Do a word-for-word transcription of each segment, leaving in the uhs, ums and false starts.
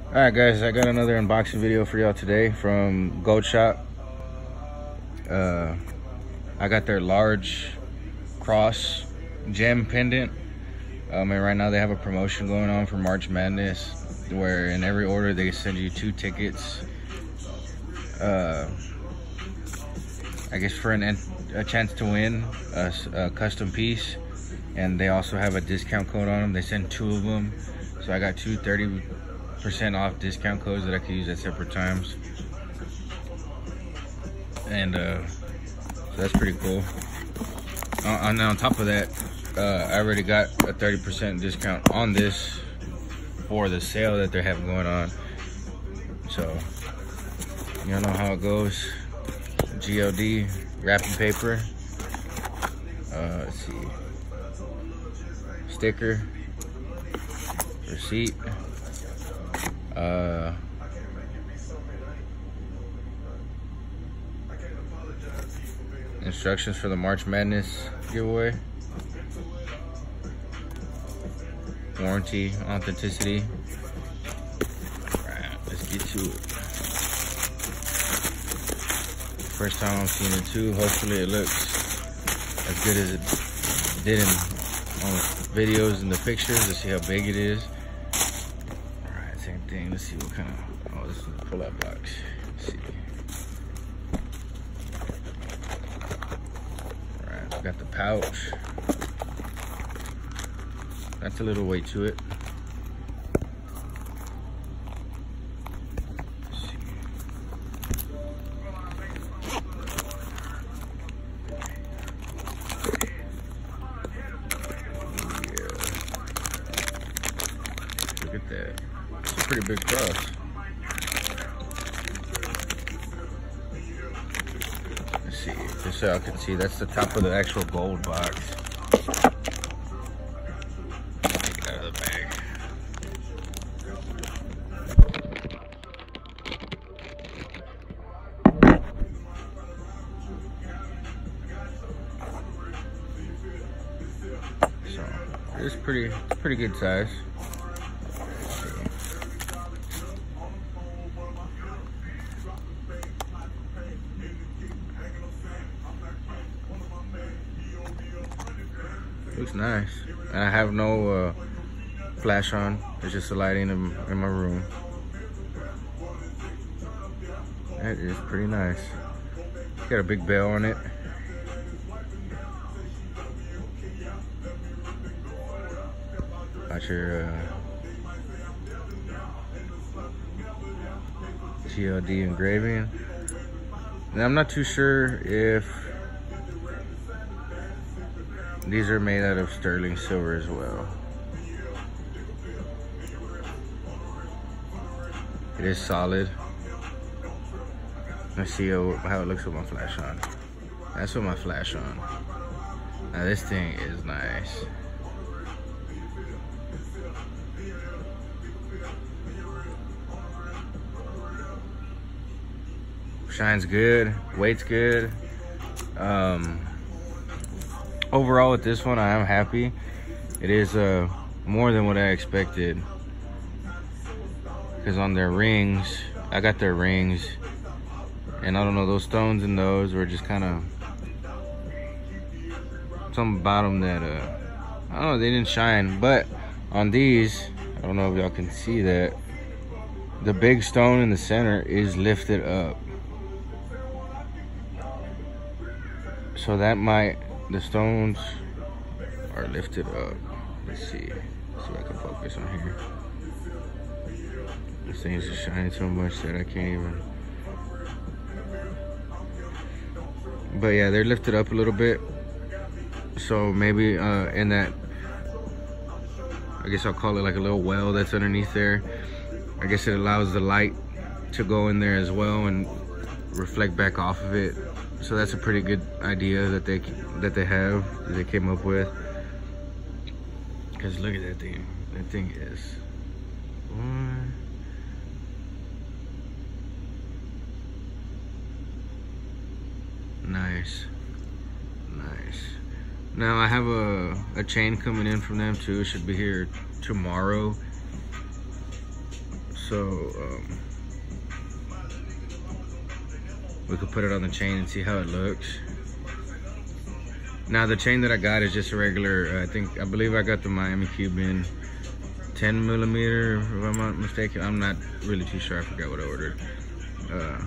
Alright guys, I got another unboxing video for y'all today from Gold Shop. Uh, I got their large cross gem pendant. Um, and right now they have a promotion going on for March Madness where in every order they send you two tickets. Uh, I guess for an, a chance to win a, a custom piece. And they also have a discount code on them. They send two of them. So I got two thirty percent off discount codes that I could use at separate times, and uh, so that's pretty cool. Uh, and on top of that, uh, I already got a thirty percent discount on this for the sale that they're having going on. So you know how it goes. G L D wrapping paper. Uh, let's see, sticker, receipt. Uh, instructions for the March Madness giveaway. Warranty, authenticity. Alright, let's get to it. First time I'm seeing it too. Hopefully it looks as good as it did in on the videos and the pictures. Let's see how big it is. Same thing. Let's see what kind of. Oh, this is the pull-out box. Let's see. All right, we got the pouch. That's a little weight to it. Let's see. Yeah. Look at that. Pretty big cross. Let's see, just so y'all can see, that's the top of the actual gold box. Take it out of the bag. So it's pretty, it's pretty good size. Looks nice. And I have no uh, flash on. It's just the lighting in, in my room. That is pretty nice. Got a big bell on it. Got your uh, G L D engraving. And I'm not too sure if these are made out of sterling silver as well. It is solid. Let's see how, how it looks with my flash on. That's with my flash on. Now this thing is nice. Shine's good, weight's good. Um, Overall with this one, I am happy. It is uh, more than what I expected. Because on their rings, I got their rings. And I don't know, those stones in those were just kind of something about them that, uh, I don't know, they didn't shine. But on these, I don't know if y'all can see that, the big stone in the center is lifted up. So that might, the stones are lifted up. Let's see. Let's see if I can focus on here. This thing's just shining so much that I can't even. But yeah, they're lifted up a little bit. So maybe uh, in that, I guess I'll call it like a little well that's underneath there. I guess it allows the light to go in there as well and reflect back off of it. So that's a pretty good idea that they that they have that they came up with. Cause look at that thing. That thing is one. Nice, nice. Now I have a a chain coming in from them too. It should be here tomorrow. So um, we could put it on the chain and see how it looks. Now the chain that I got is just a regular, I think, I believe I got the Miami Cuban ten millimeter, if I'm not mistaken. I'm not really too sure, I forgot what I ordered. Uh,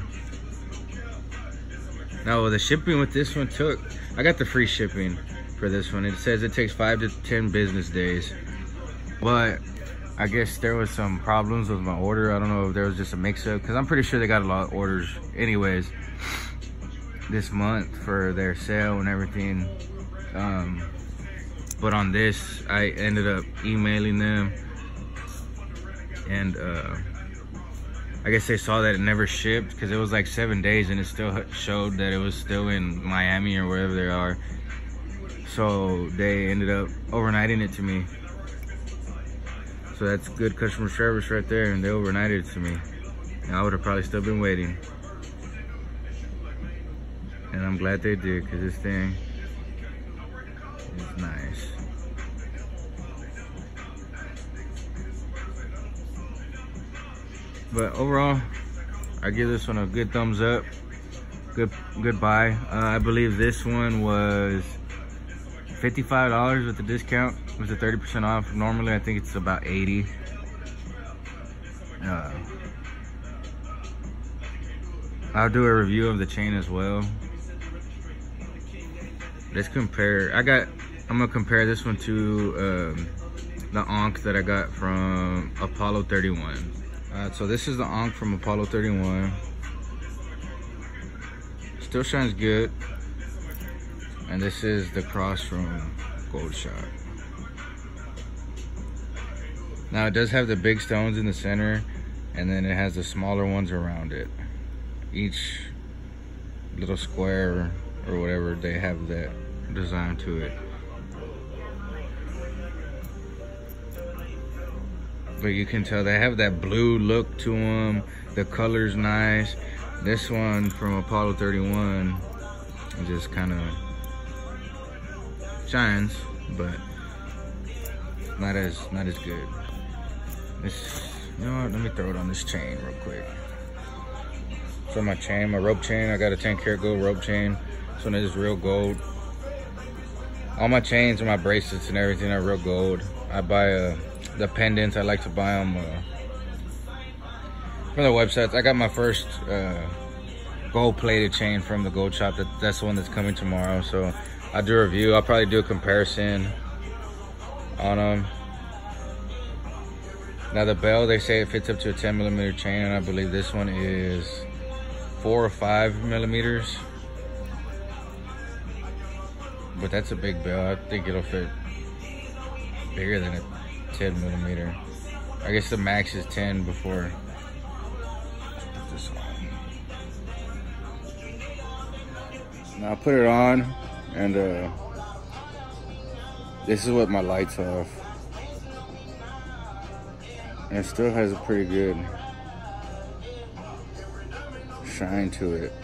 now the shipping with this one took, I got the free shipping for this one. It says it takes five to ten business days. But I guess there was some problems with my order. I don't know if there was just a mix-up, because I'm pretty sure they got a lot of orders anyways this month for their sale and everything. Um, but on this, I ended up emailing them, and uh, I guess they saw that it never shipped, because it was like seven days and it still showed that it was still in Miami or wherever they are. So they ended up overnighting it to me. So that's good customer service right there, and they overnighted it to me. And I would have probably still been waiting. And I'm glad they did, because this thing is nice. But overall, I give this one a good thumbs up. Good, good buy. Uh, I believe this one was fifty-five dollars with the discount, with the thirty percent off. Normally, I think it's about eighty. Uh, I'll do a review of the chain as well. Let's compare. I got. I'm gonna compare this one to um, the Ankh that I got from Apollo thirty-one. Uh, so this is the Ankh from Apollo thirty-one. Still shines good. And this is the cross from Gold Shop. Now it does have the big stones in the center, and then it has the smaller ones around it. Each little square or whatever, they have that design to it. But you can tell they have that blue look to them. The color's nice. This one from Apollo thirty-one just kind of shines, but not as not as good. This, you know what? Let me throw it on this chain real quick. So my chain, my rope chain, I got a ten karat gold rope chain. This one is real gold. All my chains and my bracelets and everything are real gold. I buy uh, the pendants. I like to buy them uh, from the websites. I got my first uh, gold plated chain from the Gold Shop. That, that's the one that's coming tomorrow. So I'll do a review. I'll probably do a comparison on them. Now the bell, they say it fits up to a ten millimeter chain, and I believe this one is four or five millimeters. But that's a big bell. I think it'll fit bigger than a ten millimeter. I guess the max is ten before. Put this on. Now I'll put it on, and uh, this is what my light's off. And it still has a pretty good shine to it.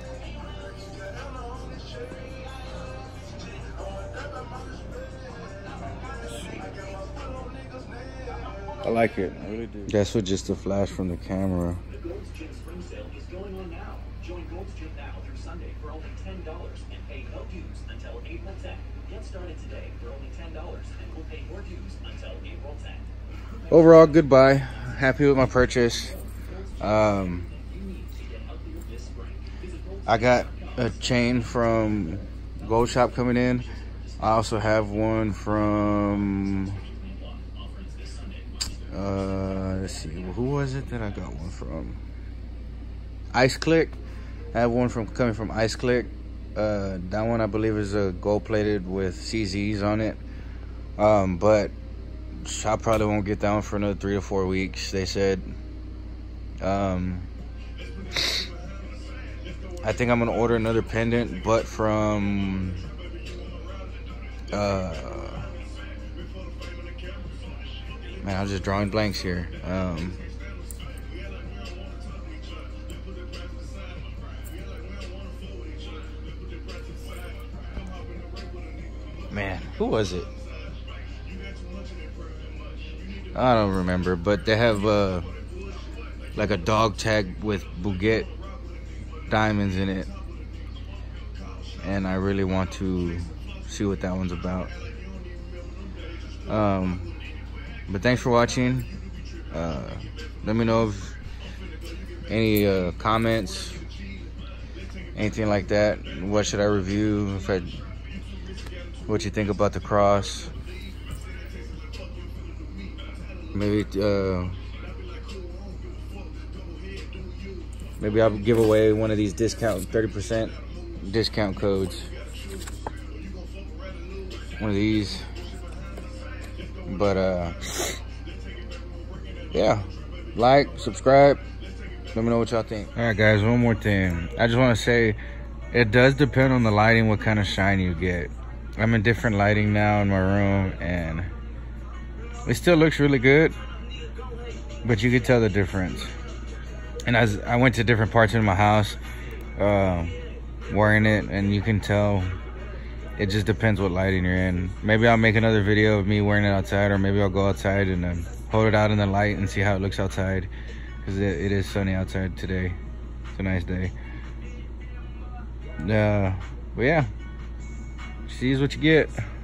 I like it, I really do. That's with just a flash from the camera. The Gold's Gym Spring Sale is going on now. Join Gold's Gym now through Sunday for only ten dollars and pay no dues until April tenth. Get started today for only ten dollars and we'll pay your dues until April tenth. Overall, goodbye. Happy with my purchase. Um, I got a chain from Gold Shop coming in. I also have one from, uh, let's see, who was it that I got one from? Ice Clique. I have one from coming from Ice Clique. Uh, that one I believe is a gold plated with C Zs on it. Um, but I probably won't get that one for another three or four weeks, they said. Um, I think I'm gonna order another pendant, but from uh, man, I'm just drawing blanks here. Um, man, who was it? I don't remember, but they have uh, like a dog tag with Bouguet diamonds in it, and I really want to see what that one's about. Um, but thanks for watching. Uh, let me know if any uh, comments, anything like that. What should I review? If I, what you think about the cross? Maybe uh, maybe I'll give away one of these discount thirty percent discount codes. One of these. But uh, yeah, like, subscribe. Let me know what y'all think. All right, guys, one more thing. I just want to say, it does depend on the lighting what kind of shine you get. I'm in different lighting now in my room, and it still looks really good, but you can tell the difference. And as I went to different parts of my house uh, wearing it, and you can tell. It just depends what lighting you're in. Maybe I'll make another video of me wearing it outside, or maybe I'll go outside and um, hold it out in the light and see how it looks outside, because it, it is sunny outside today. It's a nice day. Uh, but yeah, see what you get.